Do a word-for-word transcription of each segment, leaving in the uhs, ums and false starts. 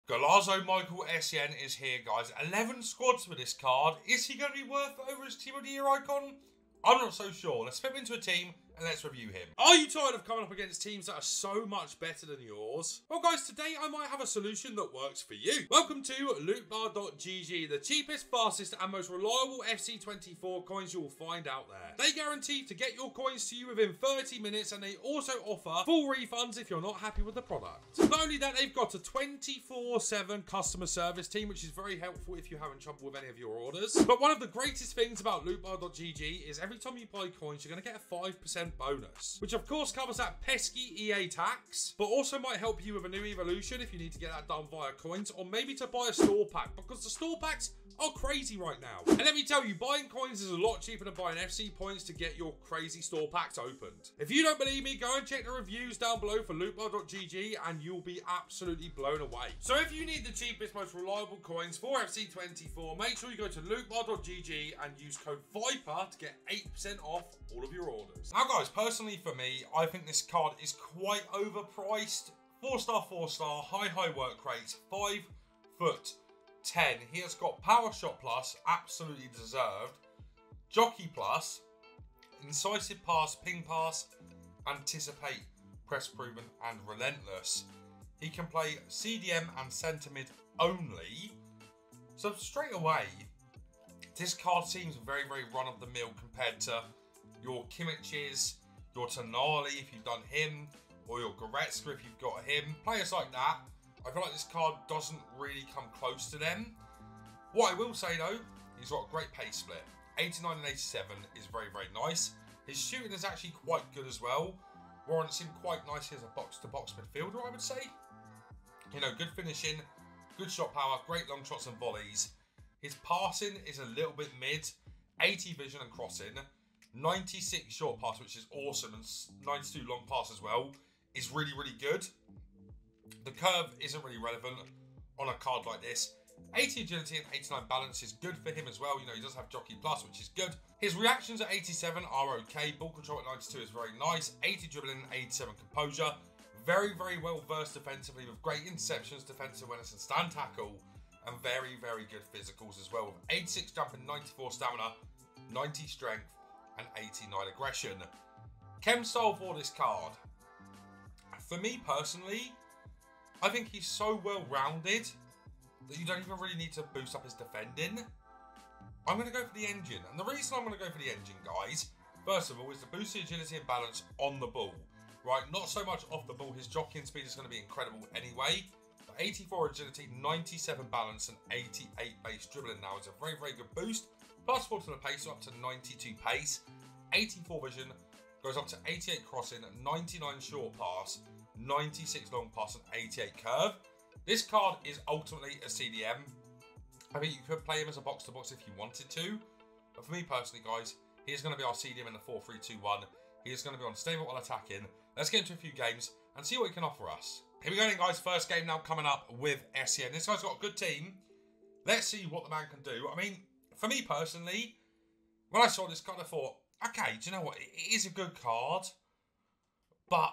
Golazo Michael Essien is here, guys. eleven squads for this card. Is he going to be worth over his Team of the Year icon? I'm not so sure. Let's flip into a team and let's review him. Are you tired of coming up against teams that are so much better than yours? Well, guys, today I might have a solution that works for you. Welcome to lootbar dot G G, the cheapest, fastest, and most reliable F C twenty-four coins you will find out there. They guarantee to get your coins to you within thirty minutes, and they also offer full refunds if you're not happy with the product. Not only that, they've got a twenty-four seven customer service team, which is very helpful if you're having trouble with any of your orders. But one of the greatest things about lootbar dot G G is every time you buy coins, you're going to get a five percent bonus, which of course covers that pesky E A tax, but also might help you with a new evolution if you need to get that done via coins, or maybe to buy a store pack, because the store packs are crazy right now. And let me tell you, buying coins is a lot cheaper than buying F C points to get your crazy store packs opened. If you don't believe me, go and check the reviews down below for lootbar dot G G and you'll be absolutely blown away. So if you need the cheapest, most reliable coins for F C twenty-four, make sure you go to lootbar dot G G and use code VIPER to get eight percent off all of your orders. Now guys, personally for me, I think this card is quite overpriced. four star, four star, high, high work rates, five foot ten. He has got Power Shot Plus, absolutely deserved. Jockey Plus, Incisive Pass, Ping Pass, Anticipate, Press Proven, and Relentless. He can play C D M and centre mid only. So straight away, this card seems very, very run-of-the-mill compared to your Kimmich's, your Tonali if you've done him, or your Goretzka if you've got him. Players like that, I feel like this card doesn't really come close to them. What I will say though, he's got a great pace split. eighty-nine and eighty-seven is very, very nice. His shooting is actually quite good as well. Warrants him quite nicely as a box-to-box midfielder, I would say. You know, good finishing, good shot power, great long shots and volleys. His passing is a little bit mid. eighty vision and crossing. ninety-six short pass, which is awesome, and ninety-two long pass as well, is really, really good. The curve isn't really relevant on a card like this. eighty agility and eighty-nine balance is good for him as well. You know, he does have Jockey Plus, which is good. His reactions at eighty-seven are okay. Ball control at ninety-two is very nice. eighty dribbling and eighty-seven composure. Very, very well versed defensively with great interceptions, defensive awareness and stand tackle. And very, very good physicals as well. With eighty-six jump and ninety-four stamina, ninety strength and eighty-nine aggression. Chem style for this card. For me personally, I think he's so well rounded that you don't even really need to boost up his defending. I'm going to go for the engine. And the reason I'm going to go for the engine, guys, first of all, is the boosted agility and balance on the ball. Right, not so much off the ball. His jockeying speed is going to be incredible anyway. But eighty-four agility, ninety-seven balance, and eighty-eight base dribbling now is a very, very good boost. Plus four to the pace, so up to ninety-two pace. eighty-four vision, goes up to eighty-eight crossing, ninety-nine short pass, ninety-six long pass, and eighty-eight curve. This card is ultimately a C D M. I think you could play him as a box-to-box if you wanted to. But for me personally, guys, he is going to be our C D M in the four three two one. He is going to be on stable while attacking. Let's get into a few games and see what he can offer us. Here we go then, guys. First game now coming up with Essien. This guy's got a good team. Let's see what the man can do. I mean, for me personally, when I saw this card, I thought, okay, do you know what? It is a good card. But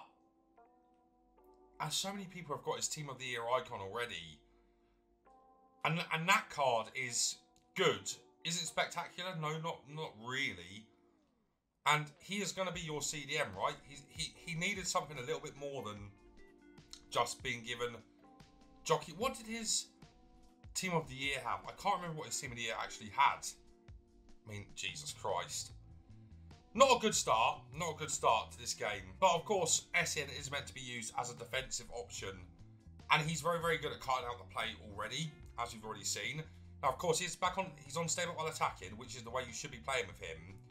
as so many people have got his Team of the Year icon already, and, and that card is good. Is it spectacular? No, not, not really. And he is going to be your C D M, right? He, he, he needed something a little bit more than just being given Jockey. What did his Team of the Year have? I can't remember what his Team of the Year actually had. I mean, Jesus Christ. Not a good start. Not a good start to this game. But of course, Essien is meant to be used as a defensive option. And he's very, very good at cutting out the play already, as you've already seen. Now, of course, he's back on. He's on stable while attacking, which is the way you should be playing with him.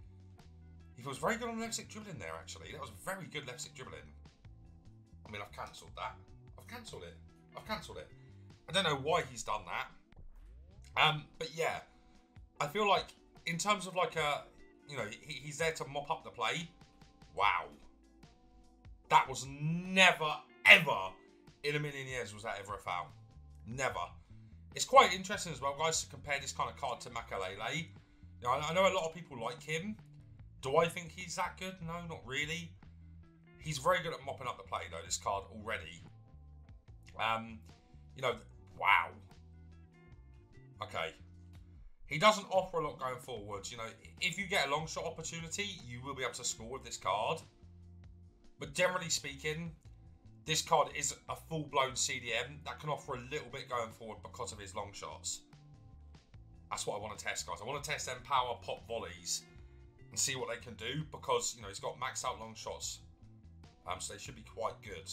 He was very good on left stick dribbling there, actually. That was very good left stick dribbling. I mean, I've cancelled that. I've cancelled it. I've cancelled it. I don't know why he's done that. Um, but yeah, I feel like in terms of like a, you know, he, he's there to mop up the play. Wow. That was never, ever in a million years was that ever a foul. Never. It's quite interesting as well, guys, to compare this kind of card to Makelele. You know, I know a lot of people like him. Do I think he's that good? No, not really. He's very good at mopping up the play, though, this card already. Um, you know, Wow. Okay. He doesn't offer a lot going forward. You know, if you get a long shot opportunity, you will be able to score with this card. But generally speaking, this card is a full-blown C D M that can offer a little bit going forward because of his long shots. That's what I want to test, guys. I want to test them power pop volleys and see what they can do because, you know, he's got maxed out long shots. Um, so they should be quite good.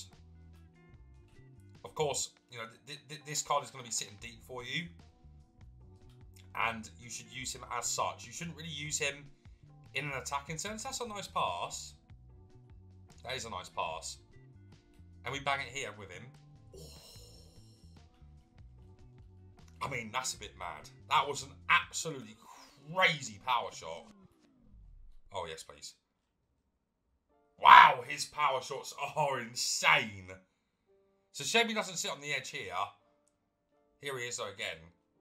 Of course, you know, th th this card is going to be sitting deep for you. And you should use him as such. You shouldn't really use him in an attacking sense. That's a nice pass. That is a nice pass. And we bang it here with him. I mean, that's a bit mad. That was an absolutely crazy power shot. Oh, yes, please. Wow, his power shots are insane. So shame he doesn't sit on the edge here. Here he is, though, again.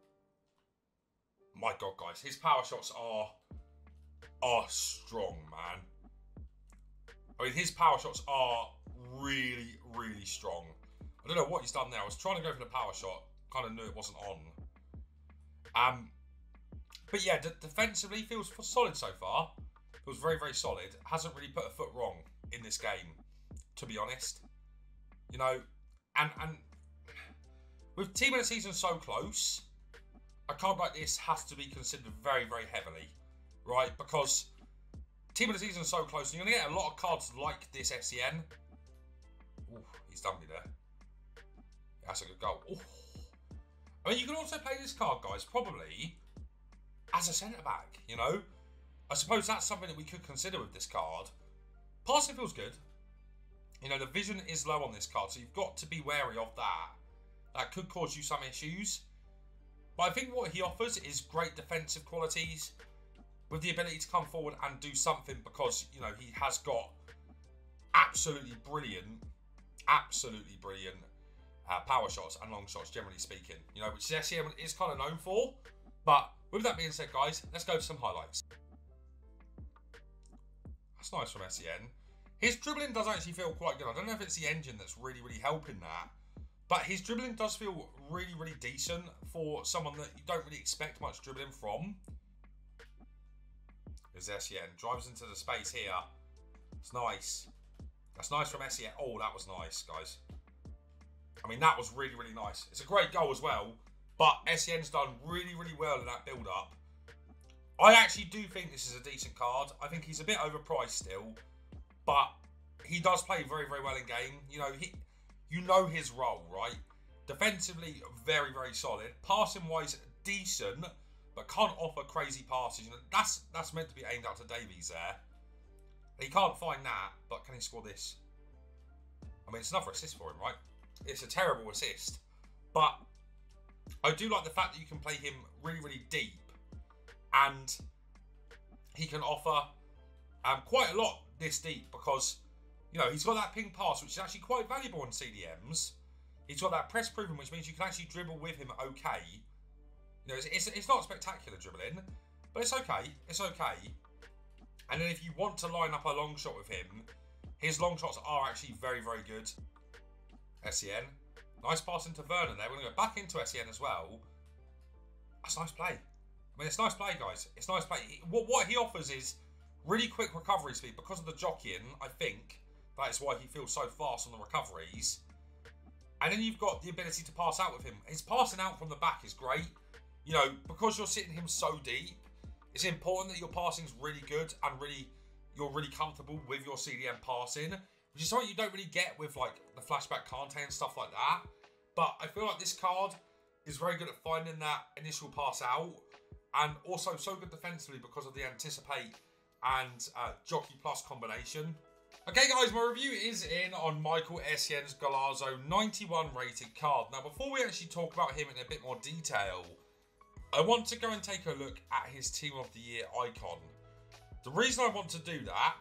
My God, guys, his power shots are are strong, man. I mean, his power shots are really, really strong. I don't know what he's done there. I was trying to go for the power shot. Kind of knew it wasn't on. Um, but yeah, defensively feels solid so far. Feels very, very solid. Hasn't really put a foot wrong in this game, to be honest. You know, and and with team of the season so close, a card like this has to be considered very, very heavily, right? Because team of the season is so close, and you're going to get a lot of cards like this S E N. Ooh, he's done me there. That's a good goal. Ooh. I mean, you can also play this card, guys, probably as a centre-back, you know? I suppose that's something that we could consider with this card. Passing feels good. You know, the vision is low on this card, so you've got to be wary of that. That could cause you some issues. But I think what he offers is great defensive qualities with the ability to come forward and do something because, you know, he has got absolutely brilliant, absolutely brilliant uh, power shots and long shots, generally speaking. You know, which S E M is kind of known for. But with that being said, guys, let's go to some highlights. That's nice from S E N. His dribbling does actually feel quite good. I don't know if it's the engine that's really, really helping that. But his dribbling does feel really, really decent for someone that you don't really expect much dribbling from. There's S E N. Drives into the space here. It's nice. That's nice from S E N. Oh, that was nice, guys. I mean, that was really, really nice. It's a great goal as well. But S E N's done really, really well in that build-up. I actually do think this is a decent card. I think he's a bit overpriced still. But he does play very, very well in game. You know, he... You know his role, right? Defensively, very, very solid. Passing-wise, decent, but can't offer crazy passes. You know, that's that's meant to be aimed out to Davies there. He can't find that, but can he score this? I mean, it's another assist for him, right? It's a terrible assist. But I do like the fact that you can play him really, really deep. And he can offer um, quite a lot this deep because... You know, he's got that ping pass, which is actually quite valuable on C D Ms. He's got that press proven, which means you can actually dribble with him okay. You know, it's, it's, it's not spectacular dribbling, but it's okay. It's okay. And then if you want to line up a long shot with him, his long shots are actually very, very good. S E N. Nice pass into Vernon there. We're going to go back into S E N as well. That's nice play. I mean, it's nice play, guys. It's nice play. What, what he offers is really quick recovery speed because of the jockeying, I think. That is why he feels so fast on the recoveries. And then you've got the ability to pass out with him. His passing out from the back is great. You know, because you're sitting him so deep, it's important that your passing's really good and really you're really comfortable with your C D M passing, which is something you don't really get with like the flashback Kante and stuff like that. But I feel like this card is very good at finding that initial pass out and also so good defensively because of the anticipate and uh, jockey plus combination. Okay guys, my review is in on Michael Essien's Golazo ninety-one rated card. Now before we actually talk about him in a bit more detail, I want to go and take a look at his Team of the Year icon. The reason I want to do that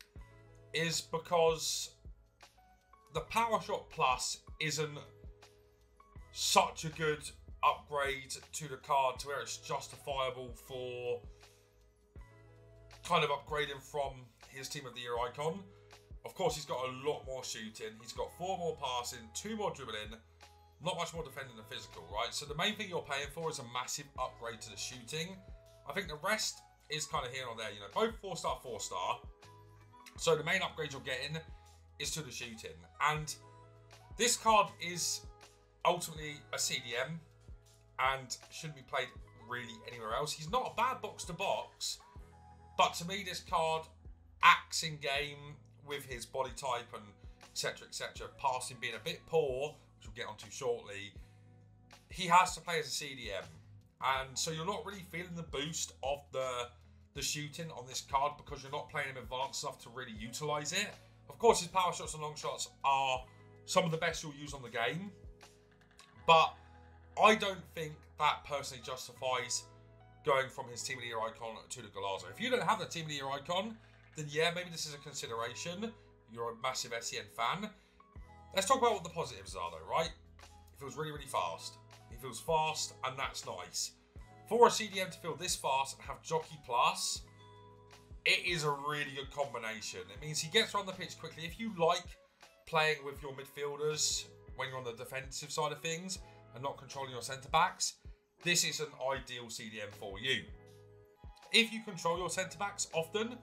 is because the Power Shot Plus isn't such a good upgrade to the card to where it's justifiable for kind of upgrading from his Team of the Year icon. Of course, he's got a lot more shooting. He's got four more passing, two more dribbling, not much more defending than physical, right? So the main thing you're paying for is a massive upgrade to the shooting. I think the rest is kind of here or there, you know, both four star, four star. So the main upgrade you're getting is to the shooting. And this card is ultimately a C D M and shouldn't be played really anywhere else. He's not a bad box to box, but to me, this card acts in game with his body type and et cetera, et cetera. Passing being a bit poor, which we'll get onto shortly. He has to play as a C D M, and so you're not really feeling the boost of the the shooting on this card because you're not playing him advanced enough to really utilize it. Of course, his power shots and long shots are some of the best you'll use on the game, but I don't think that personally justifies going from his Team of the Year icon to the Golazo. If you don't have the Team of the Year icon, then yeah, maybe this is a consideration. You're a massive S E N fan. Let's talk about what the positives are though, right? He feels really, really fast. He feels fast, and that's nice. For a C D M to feel this fast and have Jockey Plus, it is a really good combination. It means he gets around the pitch quickly. If you like playing with your midfielders when you're on the defensive side of things and not controlling your centre-backs, this is an ideal C D M for you. If you control your centre-backs often,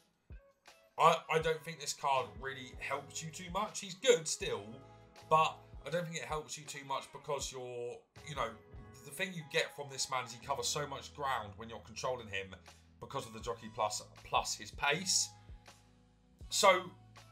I, I don't think this card really helps you too much. He's good still, but I don't think it helps you too much because you're, you know, the thing you get from this man is he covers so much ground when you're controlling him because of the Jockey Plus plus his pace. So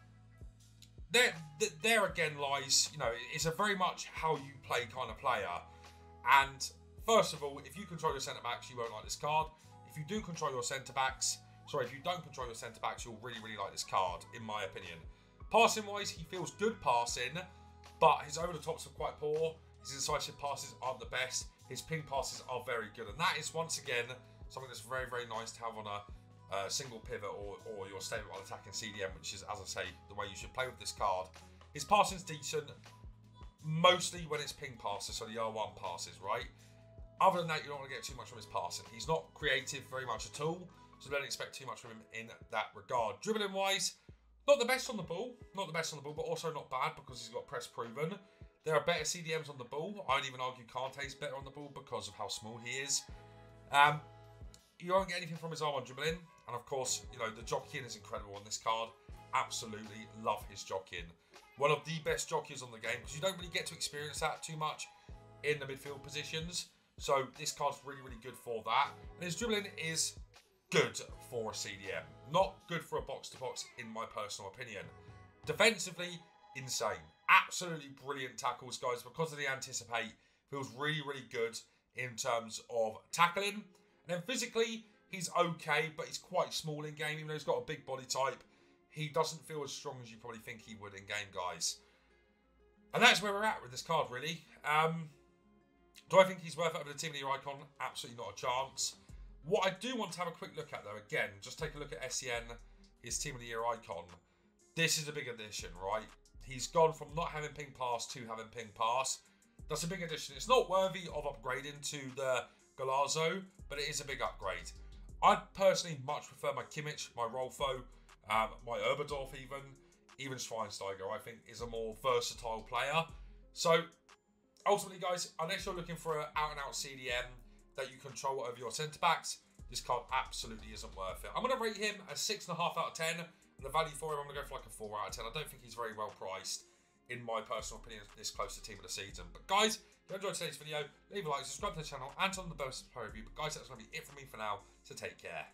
there, there again lies, you know, it's a very much how you play kind of player. And first of all, if you control your centre-backs, you won't like this card. If you do control your centre-backs, sorry, if you don't control your centre-backs, you'll really, really like this card, in my opinion. Passing-wise, he feels good passing, but his over-the-tops are quite poor. His incisive passes aren't the best. His ping passes are very good. And that is, once again, something that's very, very nice to have on a uh, single pivot or, or your statement while attacking C D M, which is, as I say, the way you should play with this card. His passing's decent, mostly when it's ping passes, so the R one passes, right? Other than that, you don't want to get too much from his passing. He's not creative very much at all, so don't expect too much from him in that regard. Dribbling-wise, not the best on the ball. Not the best on the ball, but also not bad because he's got press proven. There are better C D Ms on the ball. I'd even argue Kante's better on the ball because of how small he is. Um, you won't get anything from his R one dribbling. And of course, you know, the jockeying is incredible on this card. Absolutely love his jockeying. One of the best jockeys on the game because you don't really get to experience that too much in the midfield positions. So this card's really, really good for that. And his dribbling is good for a C D M. Not good for a box-to-box, in my personal opinion. Defensively, insane. Absolutely brilliant tackles, guys, because of the anticipate. Feels really, really good in terms of tackling. And then physically, he's okay, but he's quite small in game. Even though he's got a big body type, he doesn't feel as strong as you probably think he would in game, guys. And that's where we're at with this card, really. Um, do I think he's worth it over the Team of the Year icon? Absolutely not a chance. What I do want to have a quick look at, though, again, just take a look at S E N, his Team of the Year icon. This is a big addition, right? He's gone from not having ping pass to having ping pass. That's a big addition. It's not worthy of upgrading to the Golazo, but it is a big upgrade. I'd personally much prefer my Kimmich, my Rolfo, um, my Urberdorf even, even Schweinsteiger, I think, is a more versatile player. So, ultimately, guys, unless you're looking for an out-and-out C D M that you control over your centre-backs, this card absolutely isn't worth it. I'm going to rate him a six point five out of ten. And the value for him, I'm going to go for like a four out of ten. I don't think he's very well priced, in my personal opinion, this close to Team of the Season. But guys, if you enjoyed today's video, leave a like, subscribe to the channel, and turn on the bell to review. But guys, that's going to be it from me for now, so take care.